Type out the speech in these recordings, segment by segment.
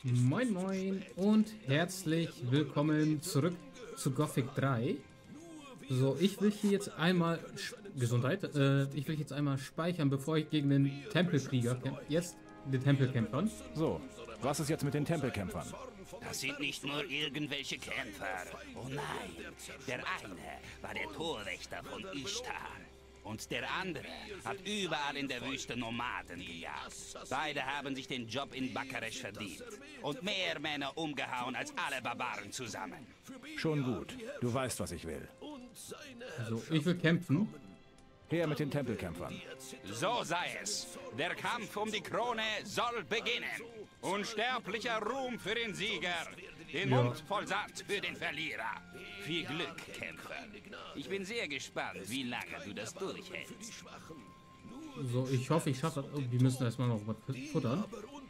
Moin Moin und herzlich willkommen zurück zu Gothic 3. So, ich will hier jetzt einmal Gesundheit, ich will jetzt einmal speichern, bevor ich gegen den Tempelkrieger kämpfe. Jetzt den Tempelkämpfern. So, was ist jetzt mit den Tempelkämpfern? Das sind nicht nur irgendwelche Kämpfer. Oh nein, der eine war der Torwächter von Ishtar. Und der andere hat überall in der Wüste Nomaden gejagt. Beide haben sich den Job in Bakaresh verdient. Und mehr Männer umgehauen als alle Barbaren zusammen. Schon gut. Du weißt, was ich will. So, ich will kämpfen. Her mit den Tempelkämpfern. So sei es. Der Kampf um die Krone soll beginnen. Unsterblicher Ruhm für den Sieger. Den Mund voll Saft für den Verlierer. Viel Glück, Kämpfer. Ich bin sehr gespannt, wie lange du das durchhältst. So, ich hoffe, ich schaffe das. Oh, wir müssen erstmal noch was futtern.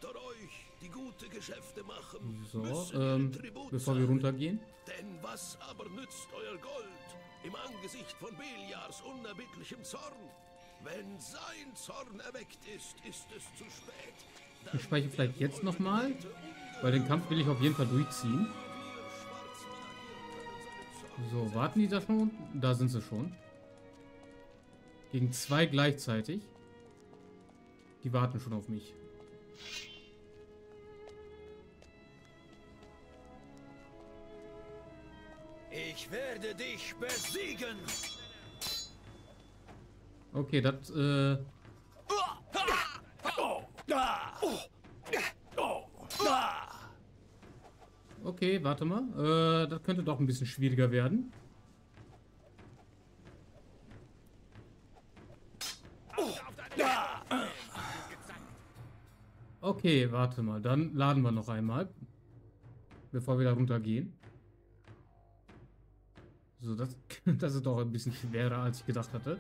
So, bevor wir runtergehen. Denn was aber nützt euer Gold im Angesicht von Beliars unerbittlichem Zorn? Wenn sein Zorn erweckt ist, ist es zu spät. Ich speichere vielleicht jetzt nochmal, weil den Kampf will ich auf jeden Fall durchziehen. So, warten die da schon? Da sind sie schon. Gegen zwei gleichzeitig. Die warten schon auf mich. Ich werde dich besiegen. Okay, das, okay, warte mal. Das könnte doch ein bisschen schwieriger werden. Okay, warte mal. Dann laden wir noch einmal. Bevor wir da runtergehen. So, das, das ist doch ein bisschen schwerer, als ich gedacht hatte.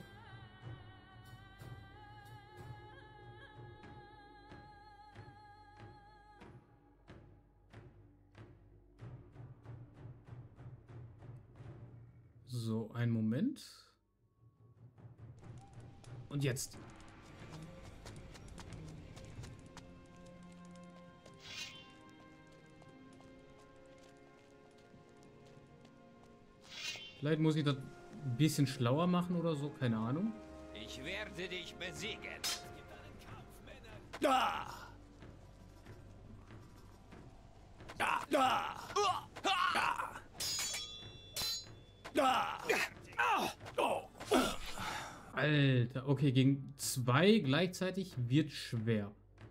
So, einen Moment. Und jetzt. Vielleicht muss ich das ein bisschen schlauer machen oder so, keine Ahnung. Ich werde dich besiegen. Alter, okay, gegen zwei gleichzeitig wird schwer.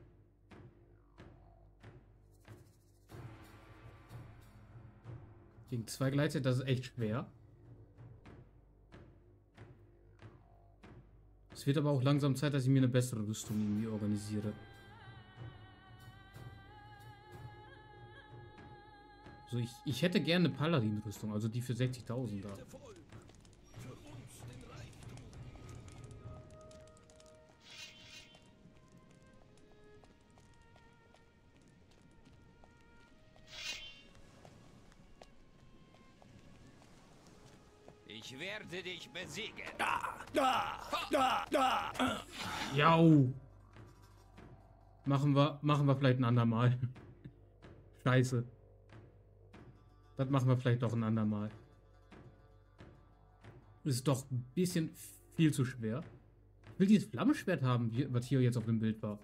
Gegen zwei gleichzeitig, das ist echt schwer. Es wird aber auch langsam Zeit, dass ich mir eine bessere Rüstung irgendwie organisiere. So, ich hätte gerne eine Paladin-Rüstung, also die für 60.000 da. Ich werde dich besiegen. Jau! Machen wir vielleicht ein andermal. Scheiße. Das machen wir vielleicht doch ein andermal. Ist doch ein bisschen viel zu schwer. Ich will dieses Flammenschwert haben, was hier jetzt auf dem Bild war.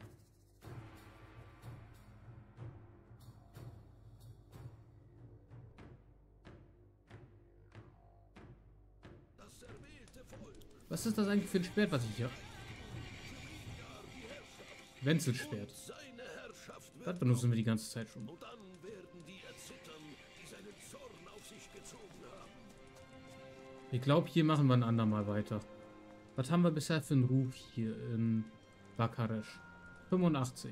Was ist das eigentlich für ein Schwert, was ich hier... Wenzelschwert. Das benutzen wir die ganze Zeit schon. Ich glaube, hier machen wir ein andermal weiter. Was haben wir bisher für einen Ruf hier in Bakaresh? 85.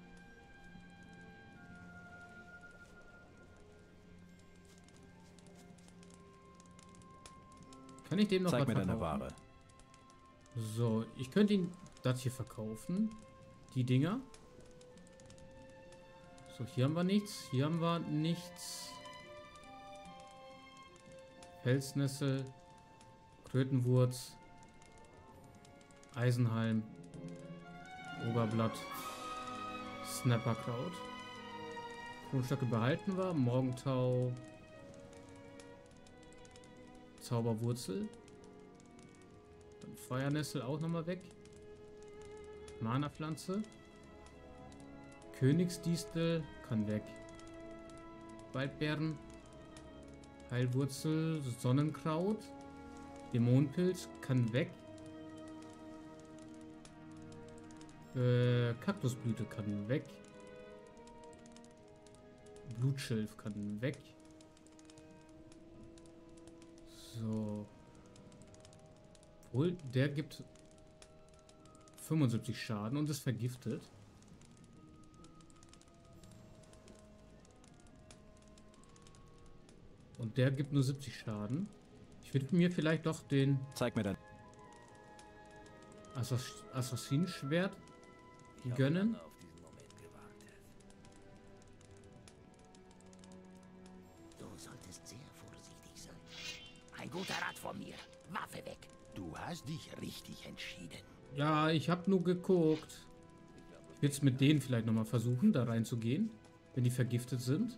Kann ich dem noch Zeig was mir deine verkaufen? Ware. So, ich könnte ihn das hier verkaufen. Die Dinger. So, hier haben wir nichts. Hier haben wir nichts. Felsnessel. Krötenwurz. Eisenhalm. Oberblatt. Snapperkraut. Kronstöcke behalten wir. Morgentau. Zauberwurzel. Dann Feuernessel auch nochmal weg. Mana-Pflanze. Königsdistel kann weg. Waldbeeren. Heilwurzel. Sonnenkraut. Dämonenpilz kann weg. Kaktusblüte kann weg. Blutschilf kann weg. So. Obwohl, der gibt 75 Schaden und ist vergiftet. Und der gibt nur 70 Schaden. Ich würde mir vielleicht doch den Zeig mir dein... Assassinenschwert gönnen. Auf diesen Moment gewartet. Du solltest sehr vorsichtig sein. Ein guter Rat von mir. Waffe weg. Du hast dich richtig entschieden. Ja, ich habe nur geguckt. Ich will es mit denen vielleicht nochmal versuchen, da reinzugehen, wenn die vergiftet sind.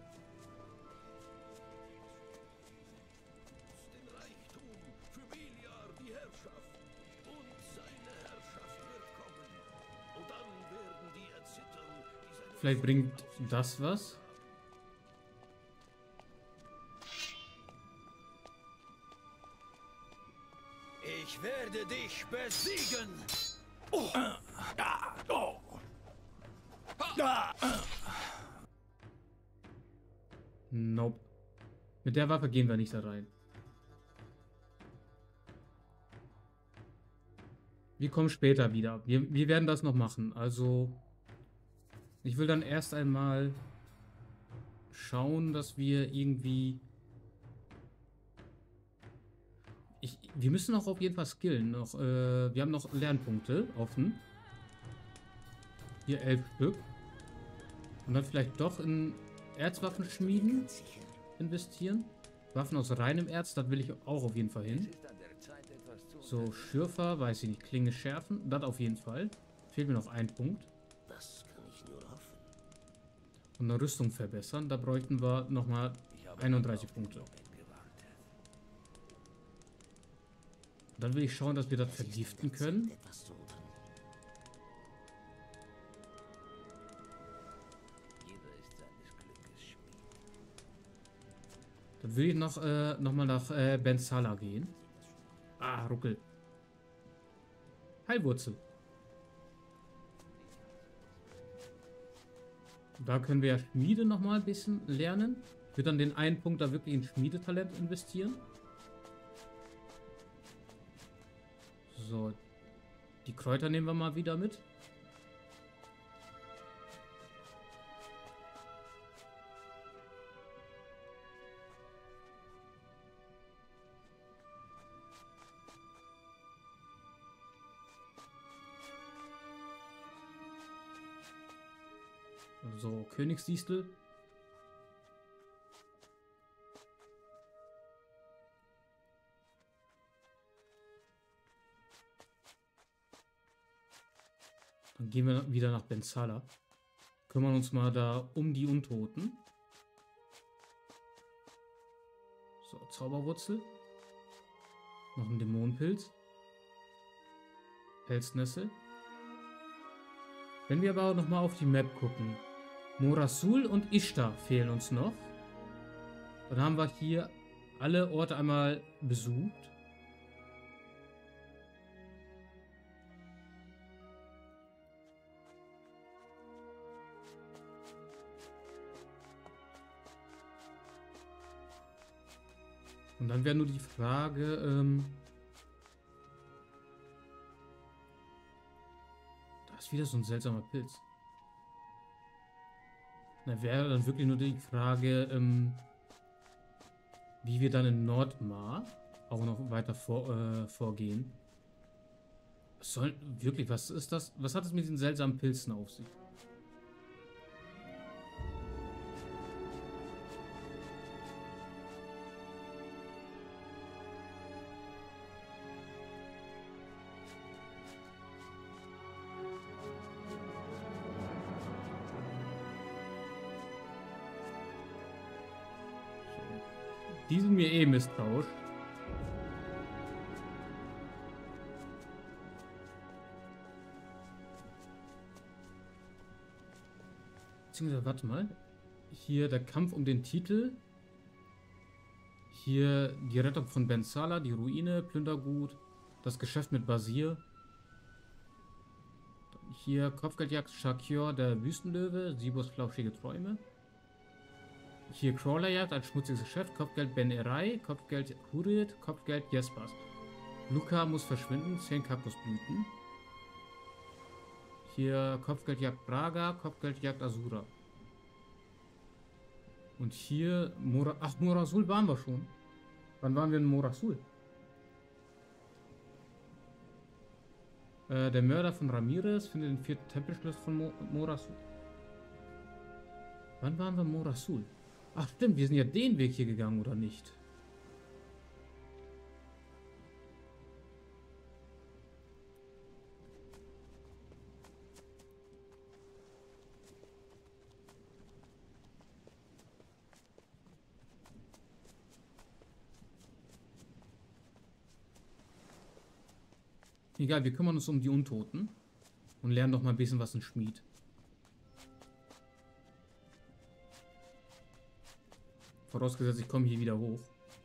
Den Reichtum, für Beliar die Herrschaft. Und seine Herrschaft wird kommen. Und dann werden die erzittern, die seine Vielleicht bringt das was. Ich werde dich besiegen. Nope. Mit der Waffe gehen wir nicht da rein. Wir kommen später wieder. Wir werden das noch machen. Also, ich will dann erst einmal schauen, dass wir irgendwie... wir müssen auch auf jeden Fall skillen. Wir haben noch Lernpunkte offen. Hier 11 Stück. Und dann vielleicht doch in Erzwaffen schmieden Ganz sicher. investieren. Waffen aus reinem Erz, das will ich auch auf jeden Fall hin. Ist an der Zeit, etwas zu So, Schürfer, weiß ich nicht, Klinge schärfen, das auf jeden Fall. Fehlt mir noch ein Punkt. Das kann ich nur hoffen. Und eine Rüstung verbessern, da bräuchten wir nochmal 31 Punkte. Dann will ich schauen, dass wir das vergiften können. Etwas zu tun. Jeder ist seines Glückes Schmied. Dann will ich noch mal nach Bensala gehen. Ah, Ruckel. Heilwurzel. Da können wir ja Schmiede noch mal ein bisschen lernen. Ich würde dann den einen Punkt da wirklich in Schmiedetalent investieren. So, die Kräuter nehmen wir mal wieder mit. So, Königsdistel. Dann gehen wir wieder nach Bensala. Kümmern uns mal da um die Untoten. So, Zauberwurzel. Noch ein Dämonenpilz. Pelznessel. Wenn wir aber noch mal auf die Map gucken. Morasul und Ishtar fehlen uns noch. Dann haben wir hier alle Orte einmal besucht. Und dann wäre nur die Frage, da ist wieder so ein seltsamer Pilz. Da wäre dann wirklich nur die Frage, wie wir dann in Nordmar auch noch weiter vorgehen. Was ist das? Was hat es mit diesen seltsamen Pilzen auf sich? Die sind mir eh misstrauisch. Beziehungsweise, warte mal. Hier der Kampf um den Titel. Hier die Rettung von Ben Salah, die Ruine, Plündergut, das Geschäft mit Basir. Hier Kopfgeldjagd Shakir, der Wüstenlöwe, Sibos flauschige Träume. Hier Crawlerjagd, ein schmutziges Geschäft, Kopfgeld Ben Erai, Kopfgeld Hurid, Kopfgeld Jespers. Luca muss verschwinden, 10 Kaktusblüten. Hier Kopfgeldjagd Braga, Kopfgeldjagd Asura. Und hier Morasul waren wir schon. Wann waren wir in Morasul? Der Mörder von Ramirez findet den 4. Tempelschluss von Morasul. Wann waren wir in Morasul? Ach stimmt, wir sind ja den Weg hier gegangen, oder nicht? Egal, wir kümmern uns um die Untoten und lernen doch mal ein bisschen was in Schmied. Vorausgesetzt, ich komme hier wieder hoch.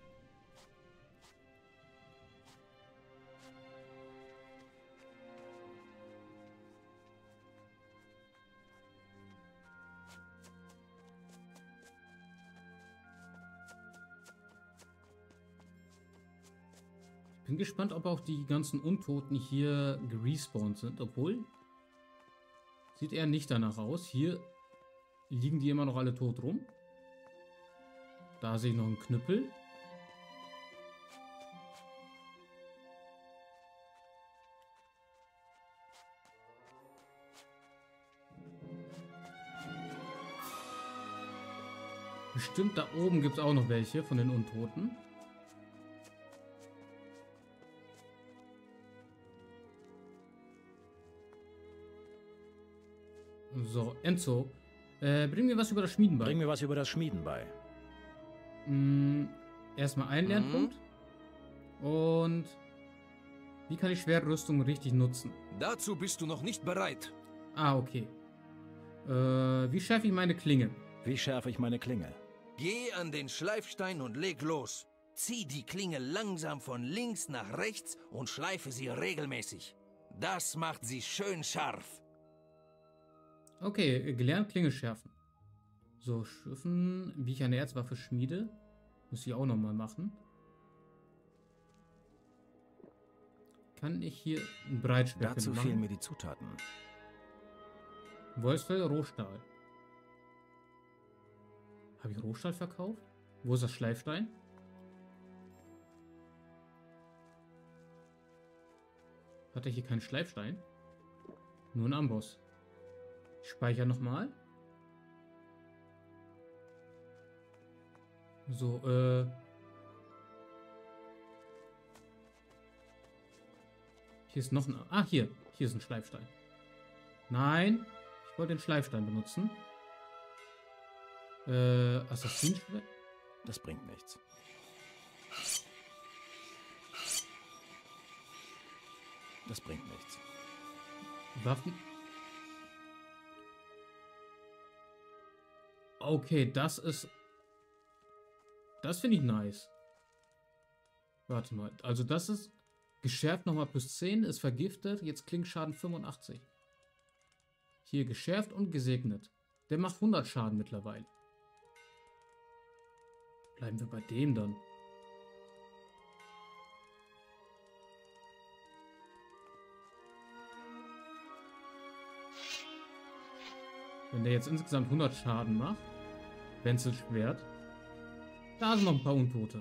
Bin gespannt, ob auch die ganzen Untoten hier gerespawnt sind, obwohl sieht eher nicht danach aus. Hier liegen die immer noch alle tot rum. Da sehe ich noch einen Knüppel. Bestimmt da oben gibt es auch noch welche von den Untoten. So, Enzo, bring mir was über das Schmieden bei. Bring mir was über das Schmieden bei. Erstmal einen Lernpunkt. Und wie kann ich schwere Rüstung richtig nutzen? Dazu bist du noch nicht bereit. Ah, okay. Wie schärfe ich meine Klinge? Wie schärfe ich meine Klinge? Geh an den Schleifstein und leg los. Zieh die Klinge langsam von links nach rechts und schleife sie regelmäßig. Das macht sie schön scharf. Okay, gelernt Klinge schärfen. So, schürfen, wie ich eine Erzwaffe schmiede. Muss ich auch nochmal machen. Kann ich hier ein Breitschwert Dazu machen? fehlen mir die Zutaten. Wolfsfell, Rohstahl. Habe ich Rohstahl verkauft? Wo ist das Schleifstein? Hatte ich hier keinen Schleifstein? Nur ein Amboss. Ich speichere nochmal. So, hier ist noch ein... Ah, hier ist ein Schleifstein. Nein, ich wollte den Schleifstein benutzen. Assassinenschwert? Das bringt nichts. Das bringt nichts. Waffen? Okay, das ist... Das finde ich nice. Warte mal, also das ist geschärft nochmal plus 10, ist vergiftet, jetzt Klingschaden 85. Hier geschärft und gesegnet. Der macht 100 Schaden mittlerweile. Bleiben wir bei dem dann. Wenn der jetzt insgesamt 100 Schaden macht, Wenzelschwert, da sind noch ein paar Untote.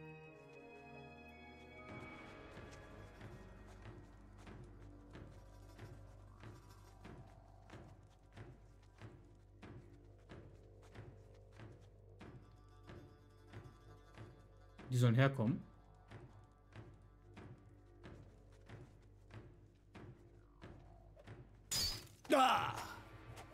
Die sollen herkommen.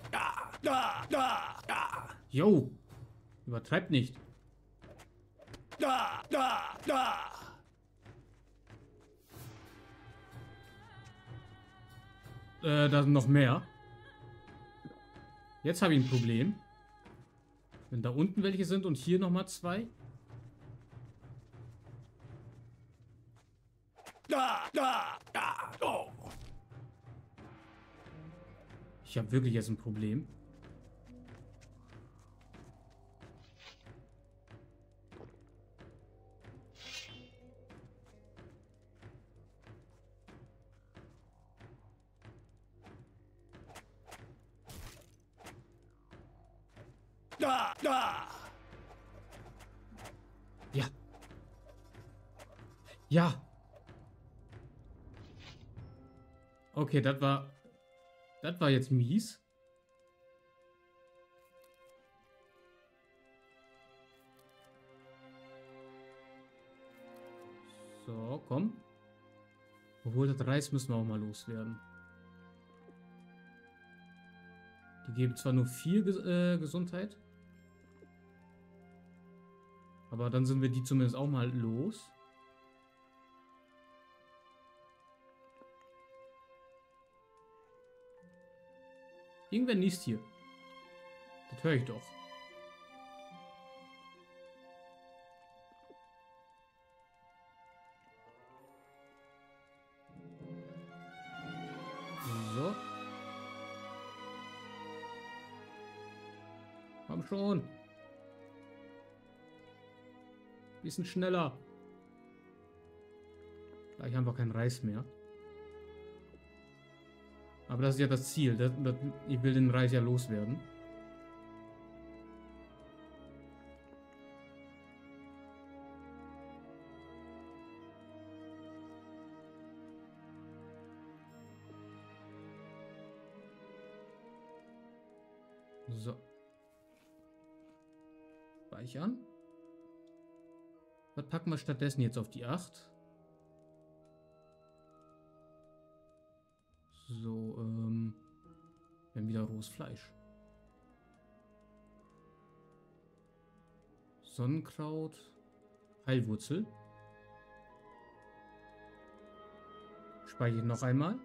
Jo, übertreibt nicht. Da sind noch mehr. Jetzt habe ich ein Problem. Wenn da unten welche sind und hier nochmal 2. Ich habe wirklich jetzt ein Problem. Ja. Ja. Okay, das war jetzt mies. So, komm. Obwohl, das Reis müssen wir auch mal loswerden. Die geben zwar nur 4 Gesundheit. Aber dann sind wir die zumindest auch mal los. Irgendwer niest hier. Das höre ich doch. So. Komm schon. Bisschen schneller. Gleich haben wir keinen Reis mehr. Aber das ist ja das Ziel. Ich will den Reis ja loswerden. So. Speichern. Was packen wir stattdessen jetzt auf die 8? So, wir haben wieder rohes Fleisch. Sonnenkraut. Heilwurzel. Speichere noch einmal.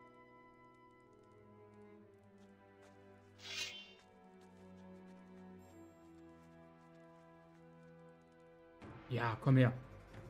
Ja, komm her.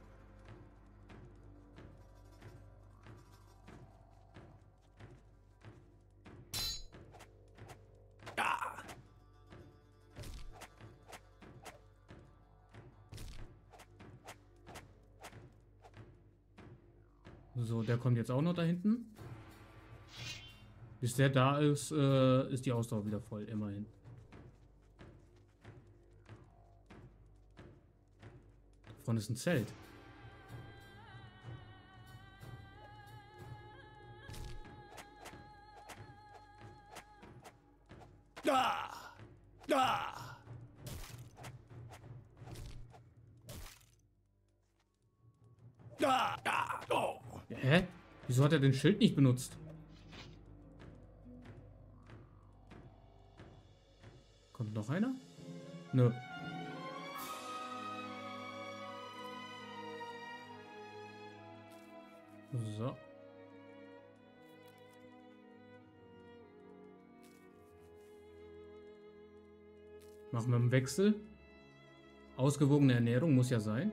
So, der kommt jetzt auch noch da hinten. Bis der da ist, ist die Ausdauer wieder voll, immerhin. Davon ist ein Zelt. Hä? Wieso hat er den Schild nicht benutzt? Kommt noch einer? Nö. So. Machen wir einen Wechsel. Ausgewogene Ernährung muss ja sein.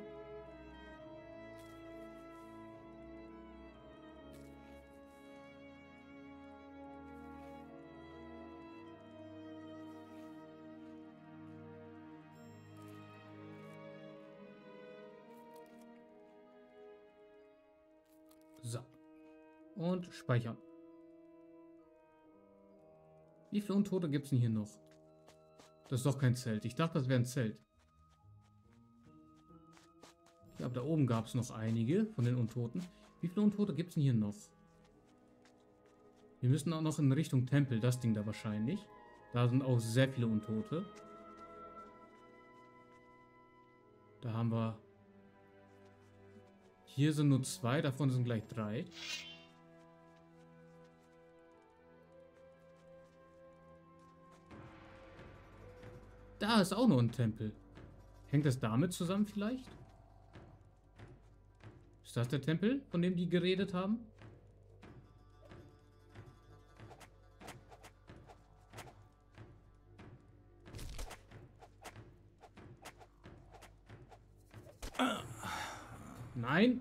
So. Und speichern. Wie viele Untote gibt es denn hier noch? Das ist doch kein Zelt. Ich dachte, das wäre ein Zelt. Ich glaube, da oben gab es noch einige von den Untoten. Wie viele Untote gibt es denn hier noch? Wir müssen auch noch in Richtung Tempel. Das Ding da wahrscheinlich. Da sind auch sehr viele Untote. Da haben wir... Hier sind nur 2, davon sind gleich 3. Da ist auch noch ein Tempel. Hängt das damit zusammen vielleicht? Ist das der Tempel, von dem die geredet haben? Nein.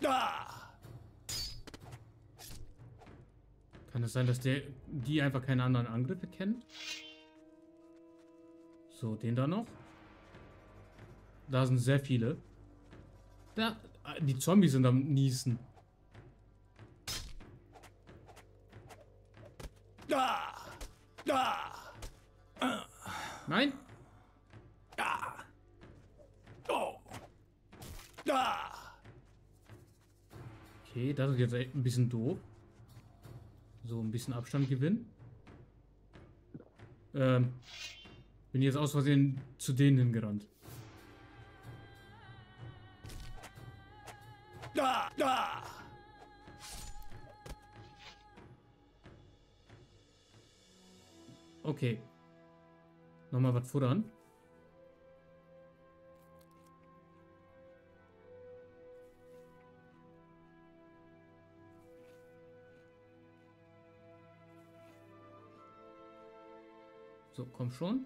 Kann es sein, dass die einfach keine anderen Angriffe kennt? So, den da noch. Da sind sehr viele. Da, die Zombies sind am Niesen. Nein. Okay, das ist jetzt echt ein bisschen doof. So, ein bisschen Abstand gewinnen. Bin jetzt aus Versehen zu denen hingerannt. Okay. Nochmal was futtern. So, komm schon.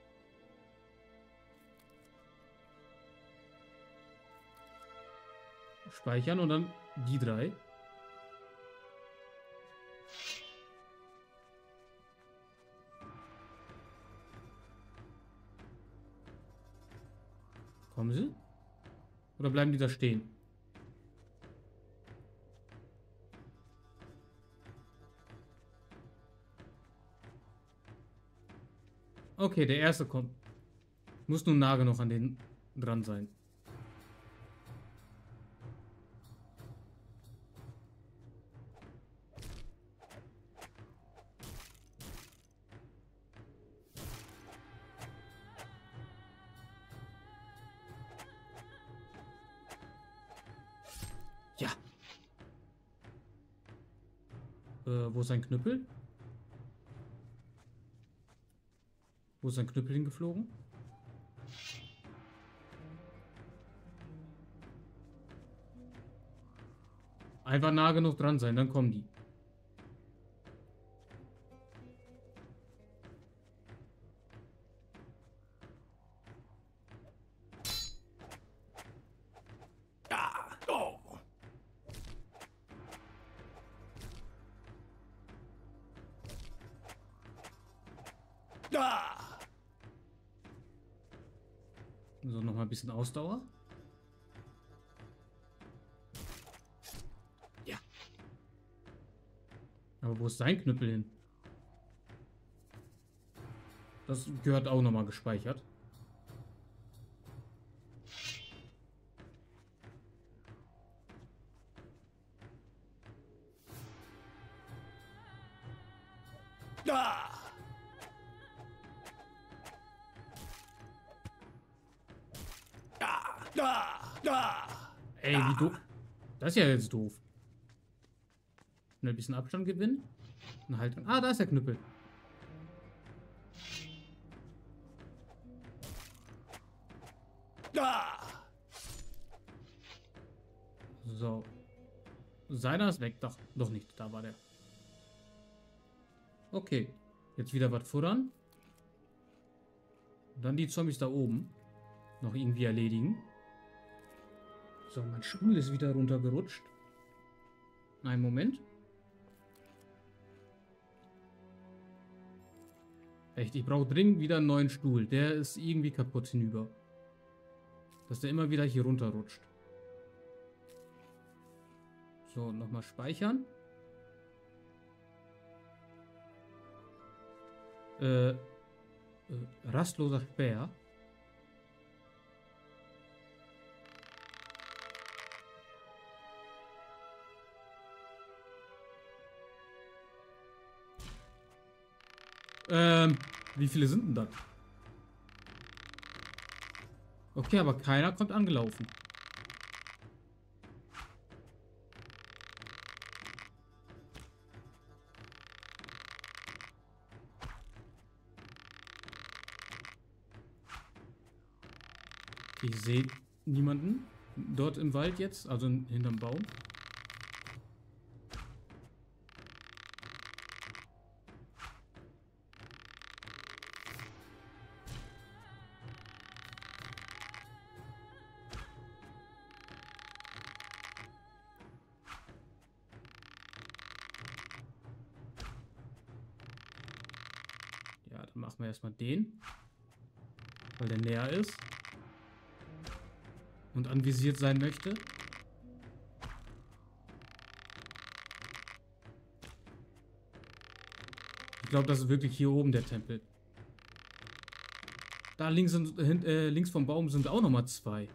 Speichern und dann die 3. Kommen sie? Oder bleiben die da stehen? Okay, der erste kommt. Muss nur nah genug an den dran sein. Ja. Wo ist sein Knüppel? Wo ist sein Knüppel hingeflogen? Einfach nah genug dran sein, dann kommen die. So, noch mal ein bisschen Ausdauer. Ja. Aber wo ist sein Knüppel hin? Das gehört auch noch mal gespeichert. Ey, wie doof. Das ist ja jetzt doof. Schnell ein bisschen Abstand gewinnen. Und halt. Ah, da ist der Knüppel. So. Seiner ist weg. Doch nicht. Da war der. Okay. Jetzt wieder was futtern. Und dann die Zombies da oben noch irgendwie erledigen. So, mein Stuhl ist wieder runtergerutscht. Einen Moment. Echt, ich brauche dringend wieder einen neuen Stuhl. Der ist irgendwie kaputt hinüber. Dass der immer wieder hier runterrutscht. So, nochmal speichern. Rastloser Speer. Wie viele sind denn das? Okay, aber keiner kommt angelaufen. Ich sehe niemanden dort im Wald jetzt, also hinterm Baum. Ja, dann machen wir erstmal den, weil der näher ist und anvisiert sein möchte. Ich glaube, das ist wirklich hier oben der Tempel. Da links, links vom Baum sind auch nochmal 2.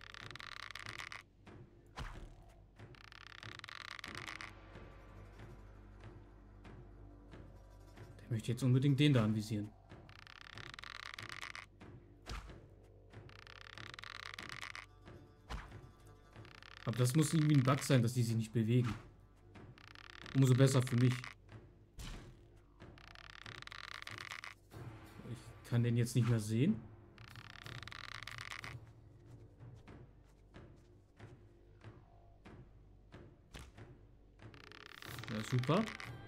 Der möchte jetzt unbedingt den da anvisieren. Aber das muss irgendwie ein Bug sein, dass die sich nicht bewegen. Umso besser für mich. Ich kann den jetzt nicht mehr sehen. Ja, super.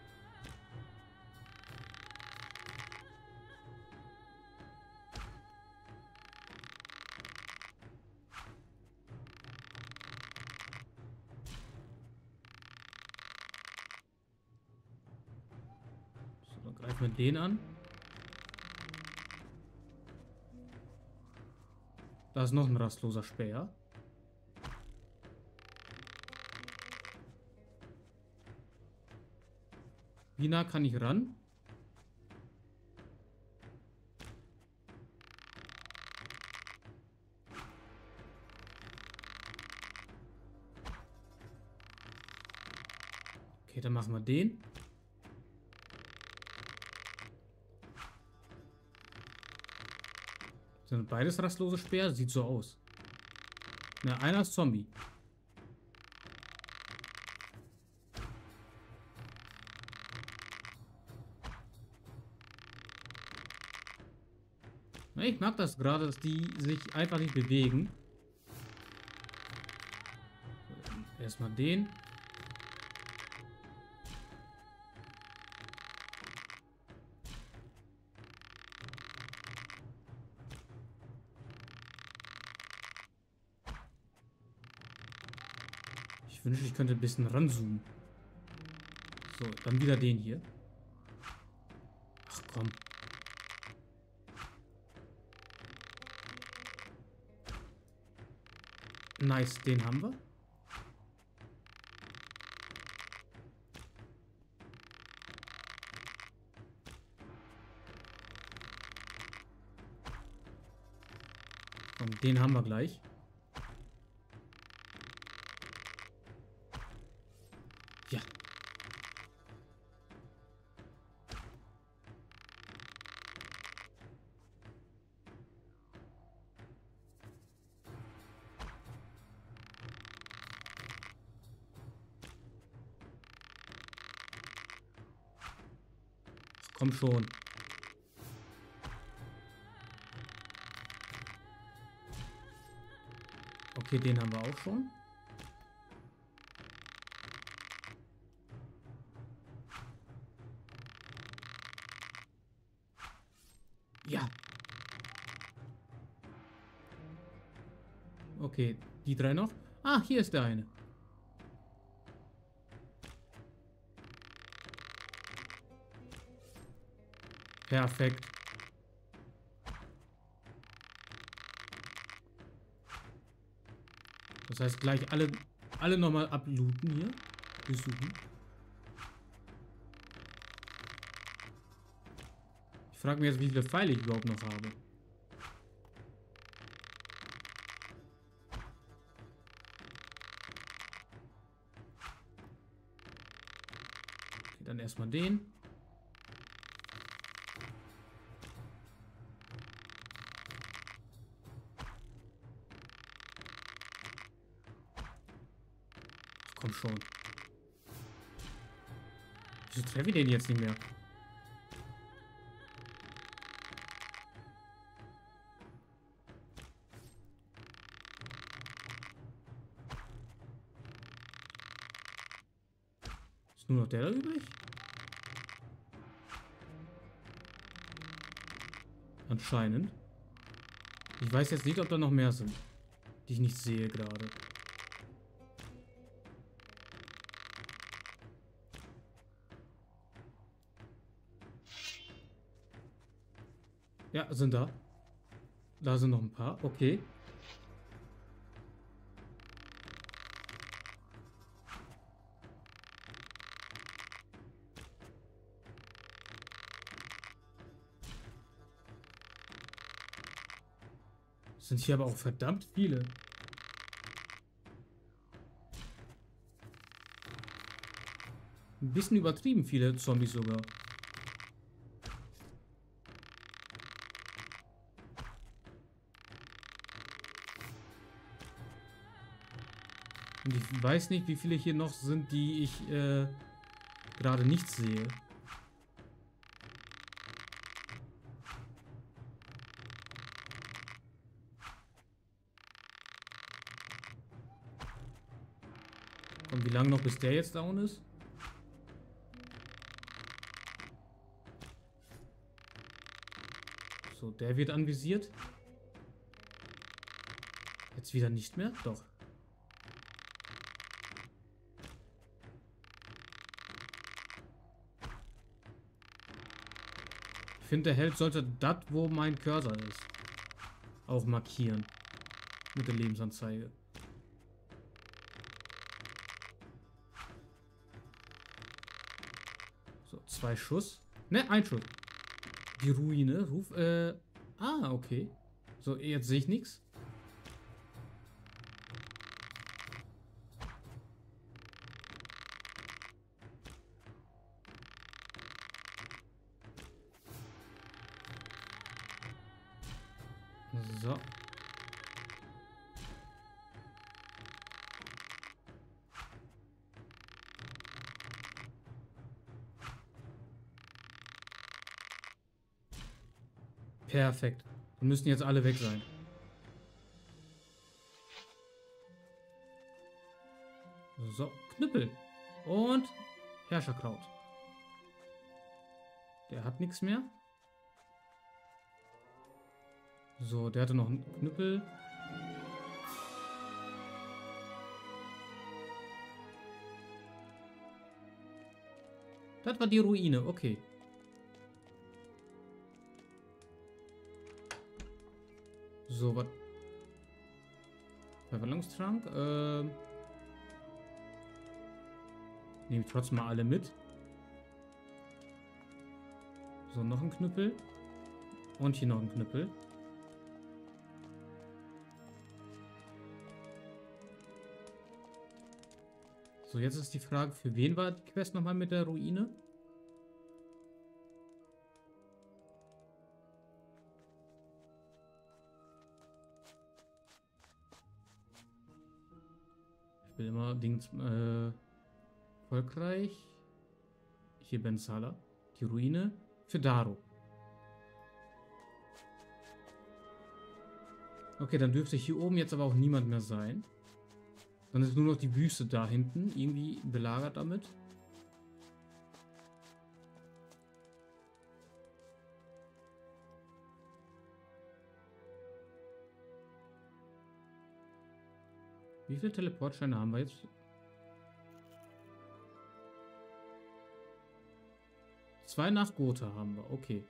So, dann greifen wir den an. Da ist noch ein rastloser Späher. Wie nah kann ich ran? Okay, dann machen wir den. Sind beides rastlose Speer? Sieht so aus. Na, einer ist Zombie. Na, ich mag das gerade, dass die sich einfach nicht bewegen. Erstmal den. Ich wünschte, ich könnte ein bisschen ranzoomen. So, dann wieder den hier. Ach komm. Nice, den haben wir. Komm, den haben wir gleich. Ja. Komm schon. Okay, den haben wir auch schon. Ja. Okay, die 3 noch. Ah, hier ist der eine. Perfekt. Das heißt gleich alle nochmal ablooten hier. Besuchen. Ich frage mich jetzt, wie viele Pfeile ich überhaupt noch habe. Okay, dann erstmal den. Komm schon. Wieso treffe ich den jetzt nicht mehr? Nur noch der da übrig? Anscheinend. Ich weiß jetzt nicht, ob da noch mehr sind, die ich nicht sehe gerade. Ja, sind da. Da sind noch ein paar. Okay. Sind hier aber auch verdammt viele. Ein bisschen übertrieben viele Zombies sogar. Und ich weiß nicht, wie viele hier noch sind, die ich gerade nicht sehe. Und wie lange noch, bis der jetzt down ist? So, der wird anvisiert. Jetzt wieder nicht mehr? Doch. Ich finde, der Held sollte das, wo mein Cursor ist, auch markieren. Mit der Lebensanzeige. So, 2 Schuss. Ne, 1 Schuss. Die Ruine. Okay. So, jetzt sehe ich nichts. So. Perfekt. Wir müssen jetzt alle weg sein. So, Knüppel. Und Herrscherkraut. Der hat nichts mehr. So, der hatte noch einen Knüppel. Das war die Ruine, okay. So, was? Verwandlungstrank. Nehme ich trotzdem mal alle mit. So, noch ein Knüppel. Und hier noch ein Knüppel. So, jetzt ist die Frage, für wen war die Quest nochmal mit der Ruine? Ich will immer Dings, erfolgreich. Hier Benzala. Die Ruine für Daro. Okay, dann dürfte hier oben jetzt aber auch niemand mehr sein. Dann ist nur noch die Wüste da hinten, irgendwie belagert damit. Wie viele Teleportsteine haben wir jetzt? 2 nach Gotha haben wir, okay.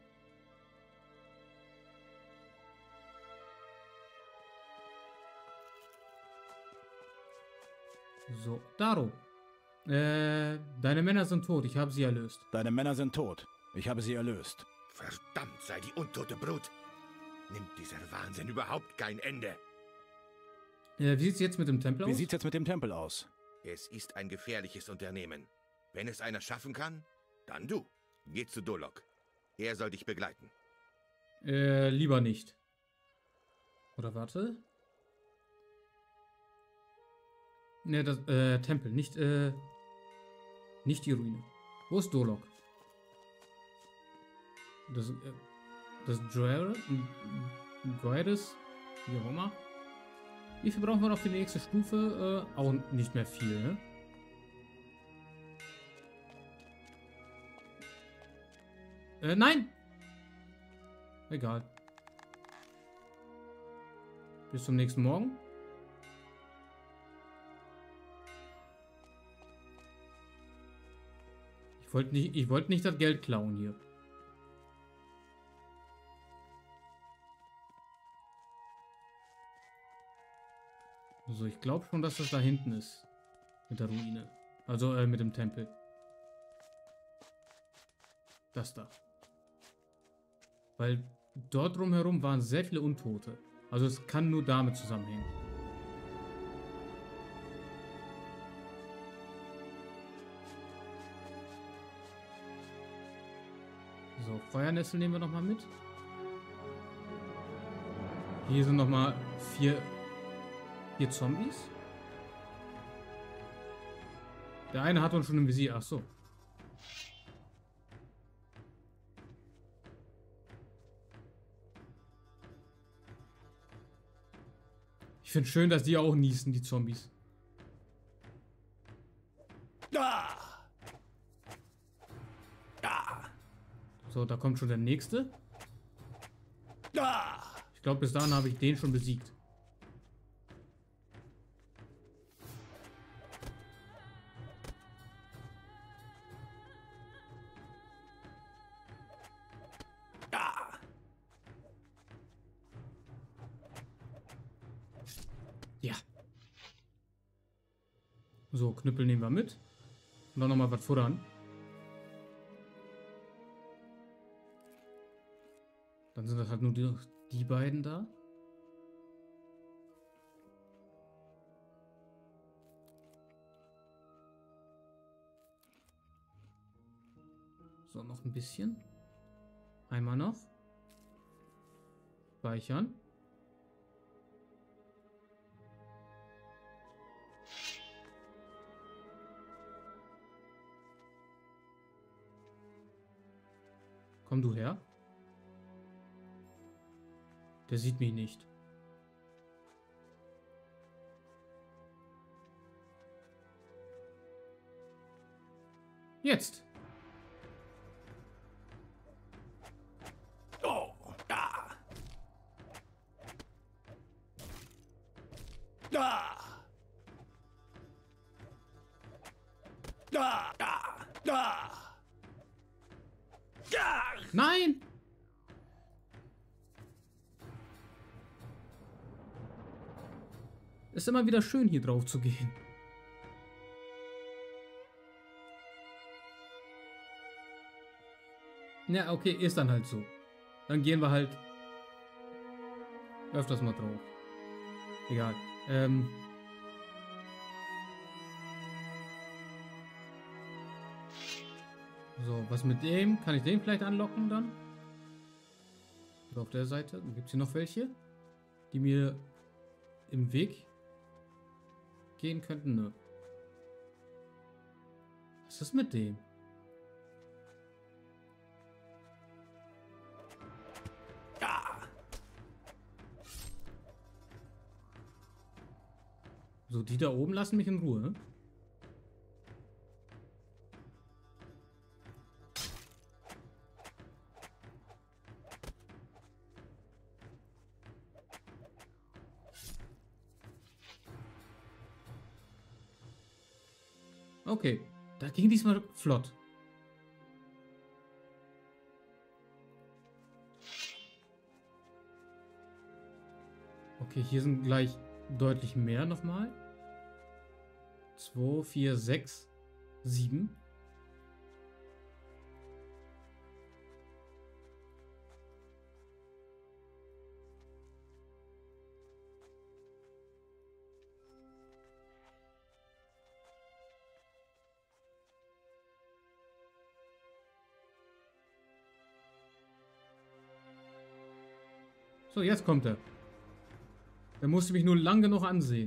So, Daro. Deine Männer sind tot, ich habe sie erlöst. Deine Männer sind tot. Ich habe sie erlöst. Verdammt sei die untote Brut. Nimmt dieser Wahnsinn überhaupt kein Ende? Wie sieht es jetzt mit dem Tempel aus? Wie sieht's jetzt mit dem Tempel aus? Es ist ein gefährliches Unternehmen. Wenn es einer schaffen kann, dann du. Geh zu Dolok. Er soll dich begleiten. Lieber nicht. Oder warte. Ne, das, Tempel, nicht die Ruine. Wo ist Dolok? Das Joeris, wie auch immer. Wie viel brauchen wir noch für die nächste Stufe? Auch nicht mehr viel, ne? Nein! Egal. Bis zum nächsten Morgen. Ich wollte nicht das Geld klauen hier. So, ich glaube schon, dass das da hinten ist. Mit der Ruine. Also, mit dem Tempel. Das da. Weil dort drumherum waren sehr viele Untote. Also es kann nur damit zusammenhängen. So, Feuernessel nehmen wir nochmal mit. Hier sind nochmal vier Zombies. Der eine hat uns schon im Visier. Ach so. Ich finde schön, dass die auch niesen, die Zombies. So, da kommt schon der nächste. Ich glaube, bis dahin habe ich den schon besiegt. Ja. So, Knüppel nehmen wir mit. Und dann nochmal was futtern. Dann sind das halt nur die beiden da. So, noch ein bisschen. Einmal noch. Speichern. Komm du her. Der sieht mich nicht. Jetzt. Oh, da. Da. Da, da, da. Ja. Nein! Ist immer wieder schön, hier drauf zu gehen. Ja, okay, ist dann halt so. Dann gehen wir halt öfters mal drauf. Egal. So, was mit dem? Kann ich den vielleicht anlocken dann? Oder auf der Seite? Gibt es hier noch welche, die mir im Weg gehen könnten? Nö. Was ist mit dem? So, die da oben lassen mich in Ruhe. Okay, da ging diesmal flott. Okay, hier sind gleich deutlich mehr nochmal. 2, 4, 6, 7. So, jetzt kommt er. Der musste mich nur lang genug ansehen.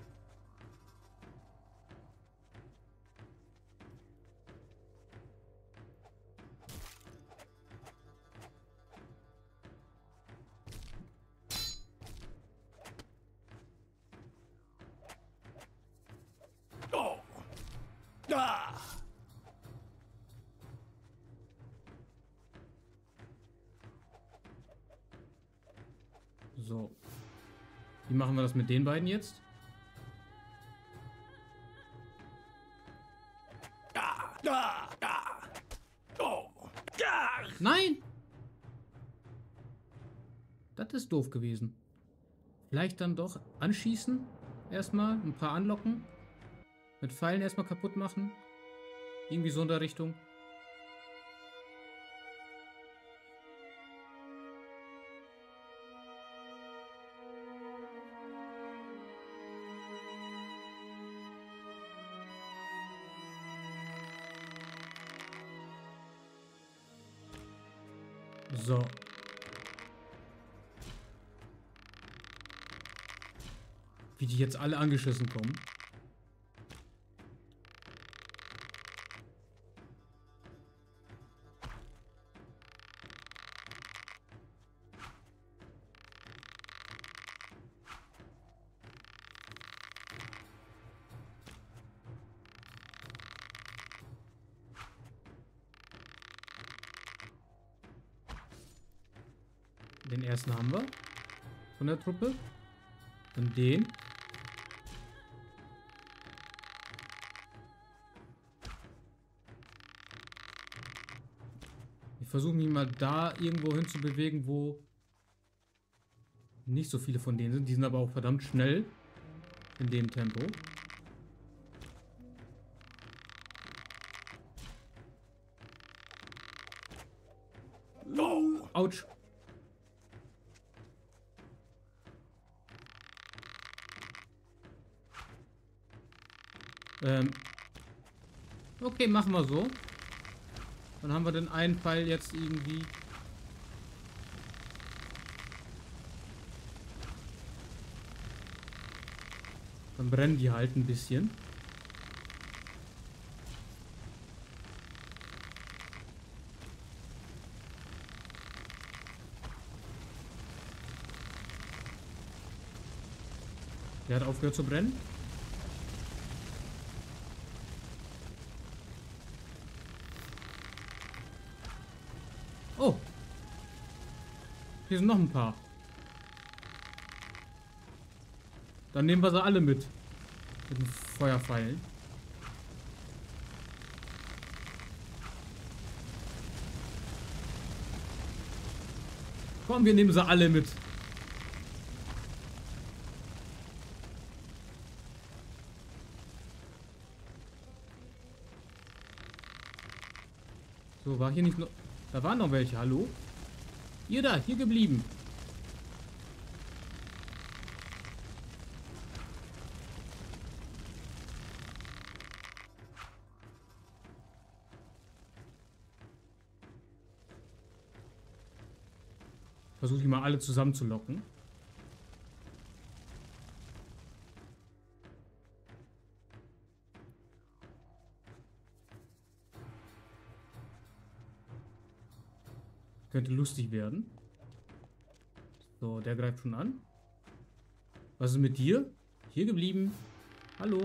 Oh. Da. So. Wie machen wir das mit den beiden jetzt? Nein! Das ist doof gewesen. Vielleicht dann doch anschießen. Erstmal ein paar anlocken. Mit Pfeilen erstmal kaputt machen. Irgendwie so in der Richtung. So. Wie die jetzt alle angeschissen kommen. Den ersten haben wir von der Truppe. Und den. Ich versuche mich mal da irgendwo hin zu bewegen, wo nicht so viele von denen sind. Die sind aber auch verdammt schnell in dem Tempo. Autsch. Okay, machen wir so. Dann haben wir den einen Pfeil jetzt irgendwie. Dann brennen die halt ein bisschen. Der hat aufgehört zu brennen. Oh. Hier sind noch ein paar. Dann nehmen wir sie alle mit. Mit den Feuerpfeilen. Komm, wir nehmen sie alle mit. So, war hier nicht noch... Da waren noch welche, hallo? Ihr da, hier geblieben. Versuche ich mal alle zusammenzulocken. Könnte lustig werden. So, der greift schon an. Was ist mit dir? Hier geblieben. Hallo.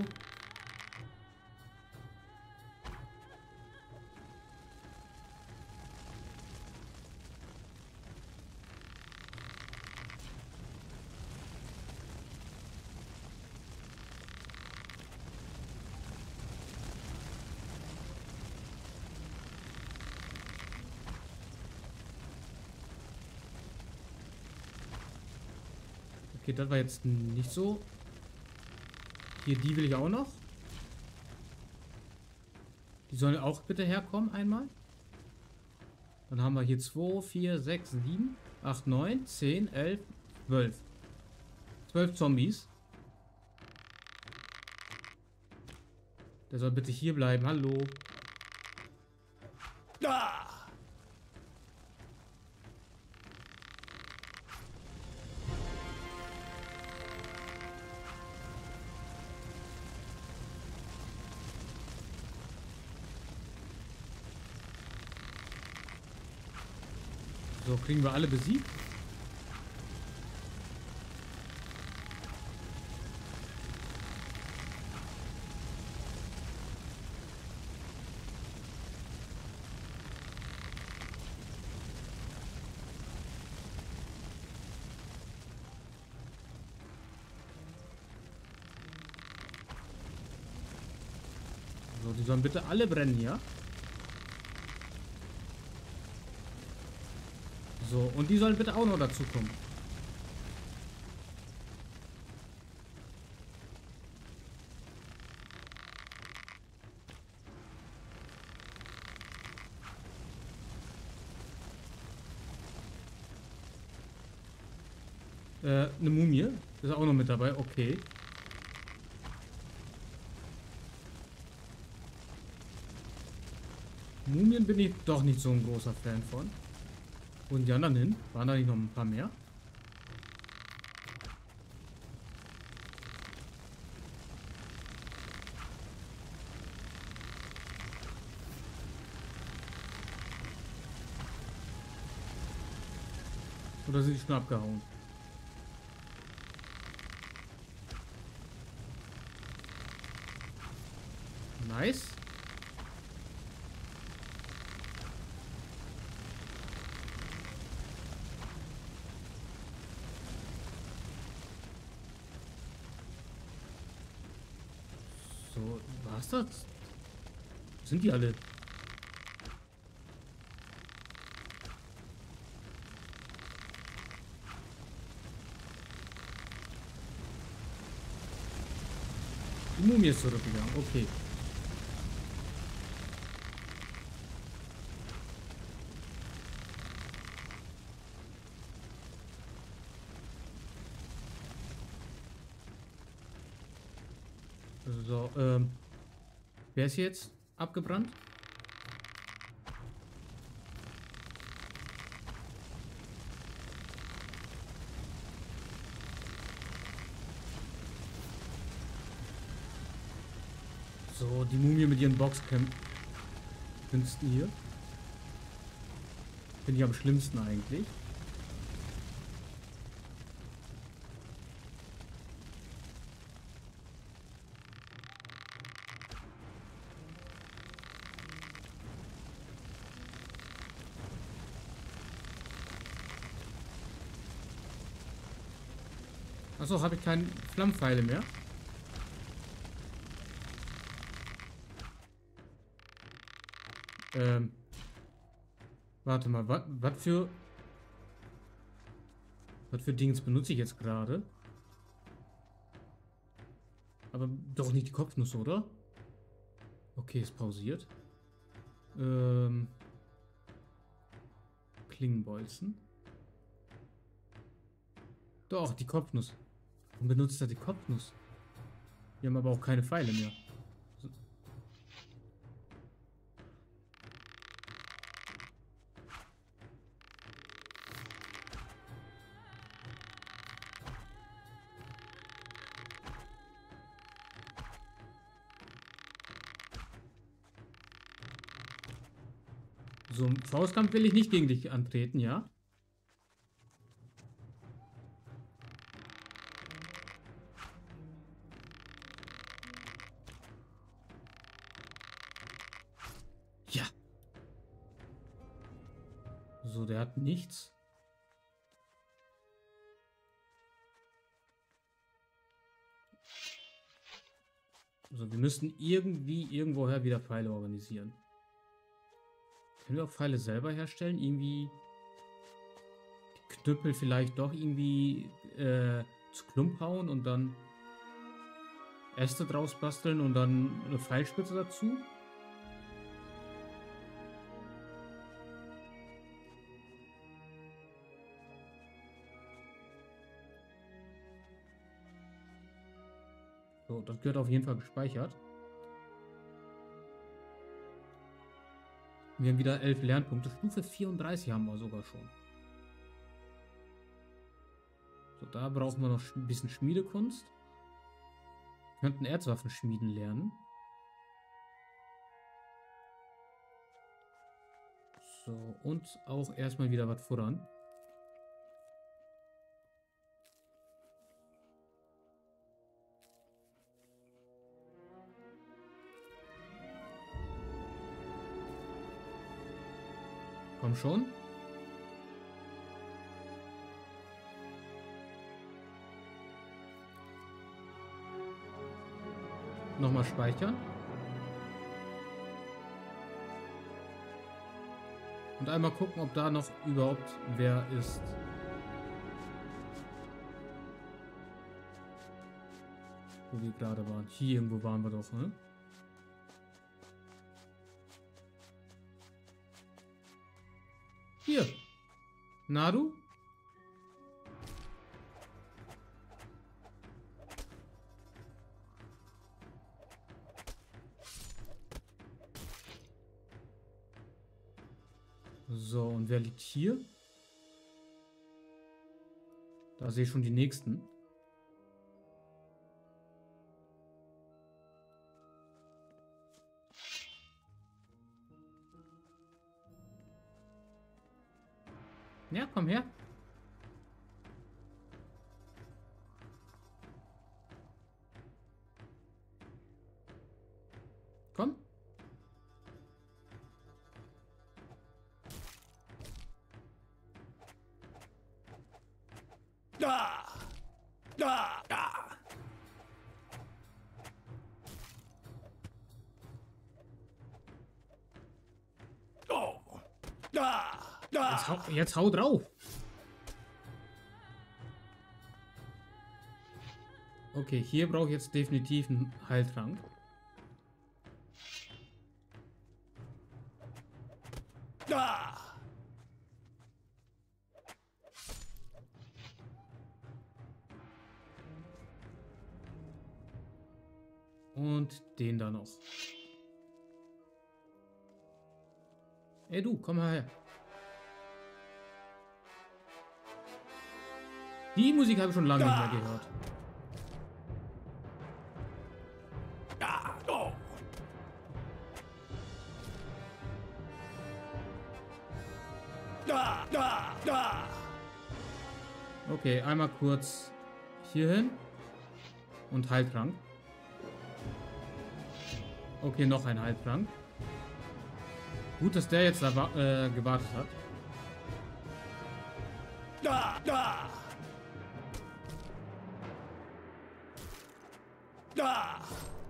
Okay, das war jetzt nicht so. Hier, die will ich auch noch. Die sollen auch bitte herkommen einmal. Dann haben wir hier 2, 4, 6, 7, 8, 9, 10, 11, 12. 12 Zombies. Der soll bitte hier bleiben. Hallo. So, kriegen wir alle besiegt. So, die sollen bitte alle brennen hier. So, und die sollen bitte auch noch dazu kommen. Eine Mumie. Ist auch noch mit dabei. Okay. Mumien bin ich doch nicht so ein großer Fan von. Und die anderen hin? Waren da nicht noch ein paar mehr? Oder sind die schon abgehauen? Nice. So, war's das? Sind die alle? Die Mumie ist zurückgegangen, okay. So, wer ist jetzt abgebrannt? So, die Mumie mit ihren Boxkünsten hier. Finde ich am schlimmsten eigentlich. Achso, habe ich keine Flammenpfeile mehr? Warte mal, was für Dings benutze ich jetzt gerade? Aber doch nicht die Kopfnuss, oder? Okay, ist pausiert. Klingenbolzen. Doch, die Kopfnuss. Und benutzt er die Kopfnuss? Wir haben aber auch keine Pfeile mehr. So. So, im Faustkampf will ich nicht gegen dich antreten, ja? Ja. So, der hat nichts. So, wir müssten irgendwoher wieder Pfeile organisieren. Können wir auch Pfeile selber herstellen? Irgendwie die Knüppel vielleicht doch irgendwie zu Klump hauen und dann Äste draus basteln und dann eine Pfeilspitze dazu? So, das gehört auf jeden Fall gespeichert. Wir haben wieder 11 Lernpunkte. Stufe 34 haben wir sogar schon. So, da brauchen wir noch ein bisschen Schmiedekunst. Wir könnten Erzwaffen schmieden lernen. So, und auch erstmal wieder was futtern. Komm schon. Nochmal speichern. Und einmal gucken, ob da noch überhaupt wer ist. Wo wir gerade waren. Hier irgendwo waren wir doch, ne? Hier. Naru? So, und wer liegt hier? Da sehe ich schon die nächsten. Ja, komm her. Komm. Da! Da! Da! Oh! Da! Da! Jetzt hau drauf. Okay, hier brauche ich jetzt definitiv einen Heiltrank. Da! Und den da noch. Ey du, komm mal her. Die Musik habe ich schon lange nicht mehr gehört. Da! Oh! Da! Da! Da! Okay, einmal kurz hier hin. Und Heiltrank. Okay, noch ein Heiltrank. Gut, dass der jetzt da gewartet hat. Da! Da! Da!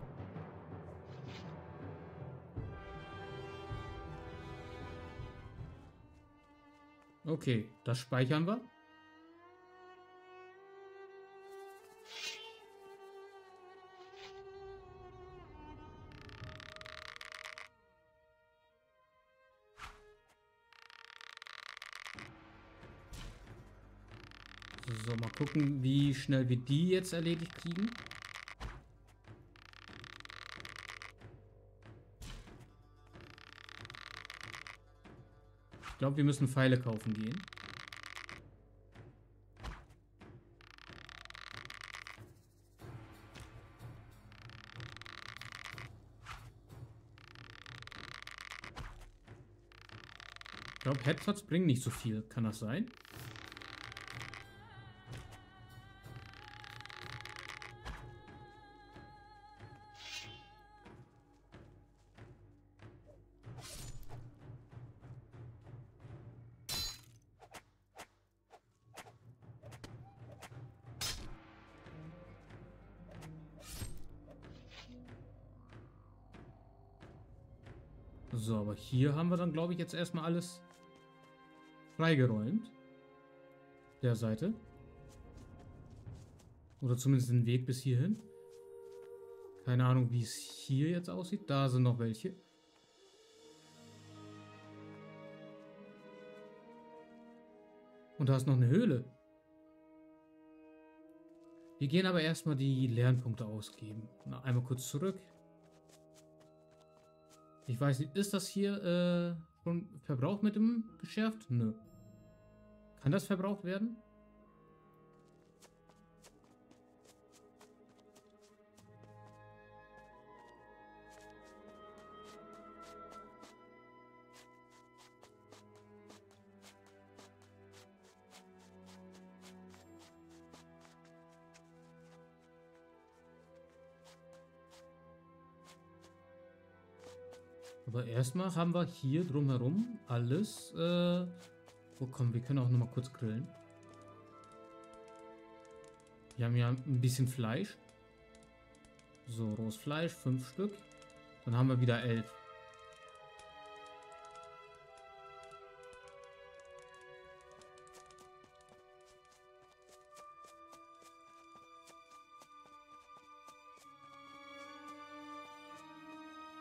Okay, das speichern wir. So, mal gucken, wie schnell wir die jetzt erledigt kriegen. Ich glaube, wir müssen Pfeile kaufen gehen. Ich glaube, Headshots bringen nicht so viel. Kann das sein? So, aber hier haben wir dann, glaube ich, jetzt erstmal alles freigeräumt. Der Seite. Oder zumindest den Weg bis hierhin. Keine Ahnung, wie es hier jetzt aussieht. Da sind noch welche. Und da ist noch eine Höhle. Wir gehen aber erstmal die Lernpunkte ausgeben. Na, einmal kurz zurück. Ich weiß nicht, ist das hier schon verbraucht mit dem geschärft? Nö. Kann das verbraucht werden? Aber erstmal haben wir hier drumherum alles. Oh komm, wir können auch noch mal kurz grillen. Wir haben ja ein bisschen Fleisch. So, rohes Fleisch, 5 Stück. Dann haben wir wieder 11.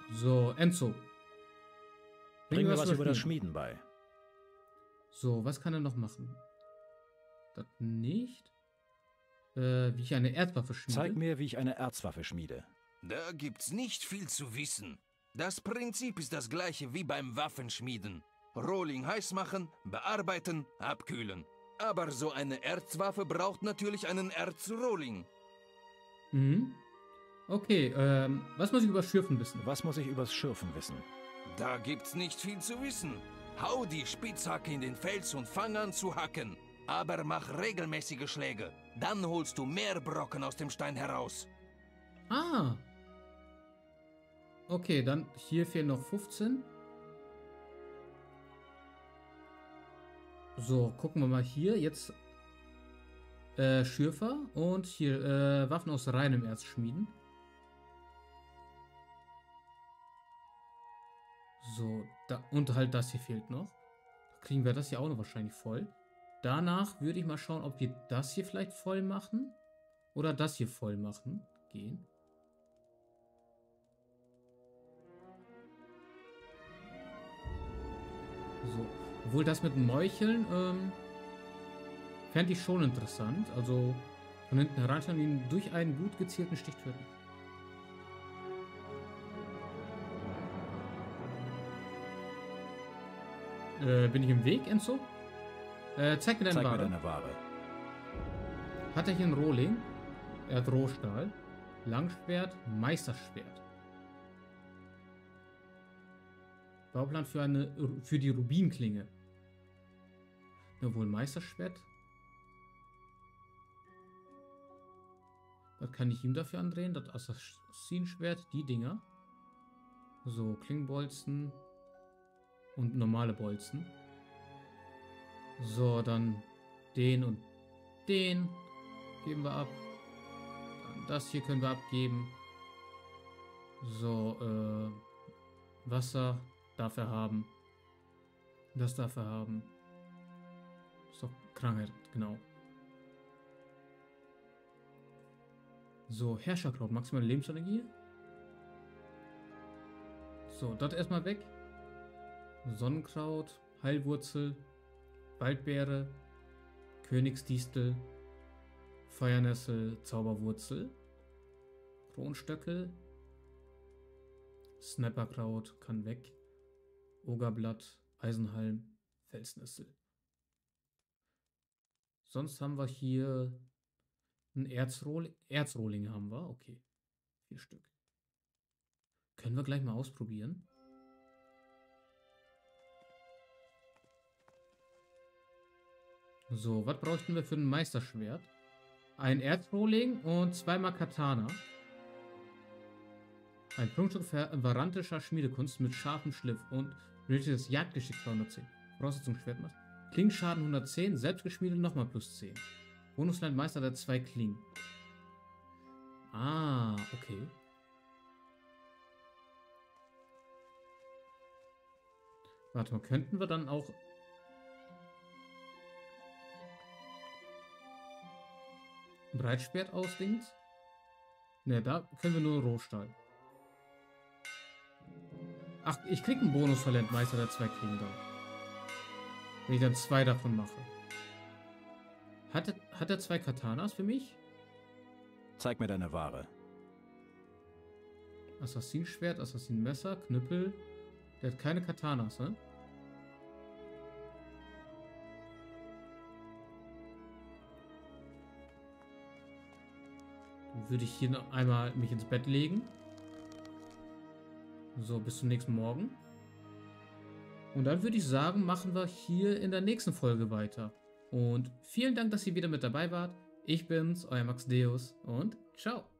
So, Enzo. Bring mir was über das Schmieden bei. So, was kann er noch machen? Das nicht. Wie ich eine Erdwaffe schmiede. Zeig mir, wie ich eine Erzwaffe schmiede. Da gibt's nicht viel zu wissen. Das Prinzip ist das gleiche wie beim Waffenschmieden. Rohling heiß machen, bearbeiten, abkühlen. Aber so eine Erzwaffe braucht natürlich einen Erzrohling. Mhm. Okay, was muss ich über Schürfen wissen? Was muss ich übers Schürfen wissen? Da gibt's nicht viel zu wissen. Hau die Spitzhacke in den Fels und fang an zu hacken. Aber mach regelmäßige Schläge. Dann holst du mehr Brocken aus dem Stein heraus. Ah. Okay, dann hier fehlen noch 15. So, gucken wir mal hier. Jetzt Schürfer und hier Waffen aus reinem Erz schmieden. So, und halt das hier fehlt noch. Kriegen wir das hier auch noch wahrscheinlich voll. Danach würde ich mal schauen, ob wir das hier vielleicht voll machen. Oder das hier voll machen. Gehen. So. Obwohl das mit Meucheln, fände ich schon interessant. Also von hinten heranschauen, ihn durch einen gut gezielten Stich töten. Bin ich im Weg, Enzo? Zeig mir deine Ware. Hat er hier einen Rohling? Er hat Rohstahl. Langschwert, Meisterschwert. Bauplan für die Rubinklinge. Jawohl, Meisterschwert. Was kann ich ihm dafür andrehen? Das Assassinenschwert, die Dinger. So, Klingenbolzen und normale Bolzen. So, dann den und den geben wir ab. Dann das hier können wir abgeben. So, Wasser darf er haben. Das darf er haben. Ist doch Krankheit, genau. So, Herrscherkraut, maximale Lebensenergie. So, das erstmal weg. Sonnenkraut, Heilwurzel, Waldbeere, Königsdistel, Feuernessel, Zauberwurzel, Kronstöckel, Snapperkraut kann weg, Ogerblatt, Eisenhalm, Felsnessel. Sonst haben wir hier ein Erzrohling haben wir, okay, 4 Stück. Können wir gleich mal ausprobieren. So, was bräuchten wir für ein Meisterschwert? Ein Erzrohling und 2-mal Katana. Ein Prunkstück varantischer Schmiedekunst mit scharfem Schliff und benötigtes Jagdgeschick 210. Voraussetzung Schwertmaß. Klingenschaden 110, selbstgeschmiedet nochmal plus 10. Bonusland Meister der 2 Klingen. Ah, okay. Warte mal, könnten wir dann auch... Breitschwert ausdings? Ne, da können wir nur Rohstahl. Ach, ich krieg einen Bonus-Talent Meister der 2 Klingen da. Wenn ich dann 2 davon mache. Hat er 2 Katanas für mich? Zeig mir deine Ware. Assassinenschwert, Assassinenmesser, Knüppel. Der hat keine Katanas, ne? Dann würde ich hier noch einmal mich ins Bett legen. So, bis zum nächsten Morgen. Und dann würde ich sagen, machen wir hier in der nächsten Folge weiter. Und vielen Dank, dass ihr wieder mit dabei wart. Ich bin's, euer Max Deus und ciao.